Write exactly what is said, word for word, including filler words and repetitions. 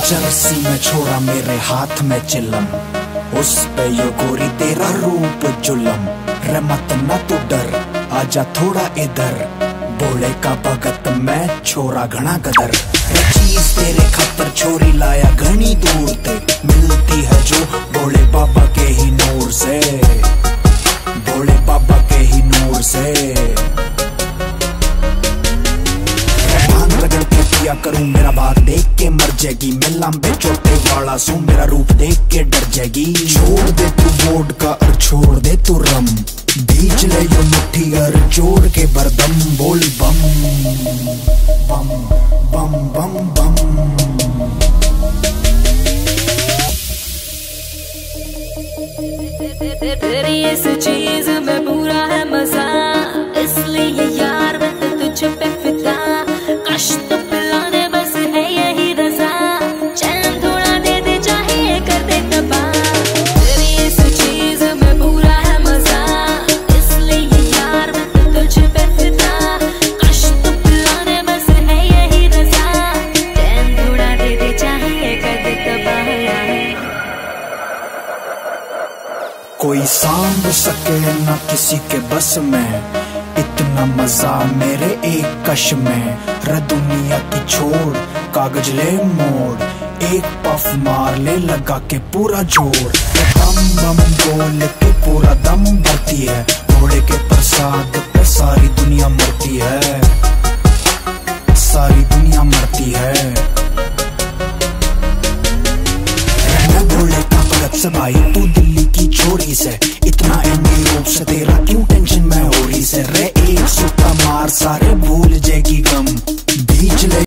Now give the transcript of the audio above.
Jersey में छोड़ा मेरे हाथ में चिलम, उस पे यो गोरी तेरा रूप जुलम। रे मत ना तू डर, आजा थोड़ा इधर, बोले का भगत मैं छोरा घना गदर। रे चीज तेरे खातर छोरी लाया घनी दूर ते, मिलती है जो बोले बाबा के ही नूर से, बोले बाबा के ही नूर से। रगड़ के पिया करूं मेरा बात देख के मर जाएगी, मैं लंबे चोटे वाला सू मेरा रूप देख के डर जाएगी। छोड़ दे तू वोड का और छोड़ दे तू रम, बीच ले यो मुट्ठी और जोड़ के बरदम। बोल बम बम बम बम बम। तेरी इस चीज में पूरा है मजा, इसलिए यार मैं तुझ पे फिदा। कष्ट पिलाने बस है यही रजा, चैन थोड़ा दे दे चाहिए कर दे तबाह। तेरी इस चीज में पूरा है मजा, इसलिए यार मैं तुझ पे फिदा। कष्ट पिलाने बस है यही रजा, चैन थोड़ा दे दे चाहिए कर दे तबाह। कोई सांभ सके न किसी के बस में, इतना मजा मेरे एक कश में। रे दुनिया की छोड़ कागज ले मोड़, एक पफ मार ले लगा के पूरा जोर। बम बम बोल के पूरा दम भरती है, घोड़े के प्रसाद पे सारी दुनिया मरती है, सारी दुनिया मरती है। मैं बोले का भगत से भाई तू दिल्ली की छोरी से, इतना एंडी रूप से तेरा क्यों टेंशन में हो रही से। रे एक सुट्टा मार सारे भूल जाएगी गम, बीच ले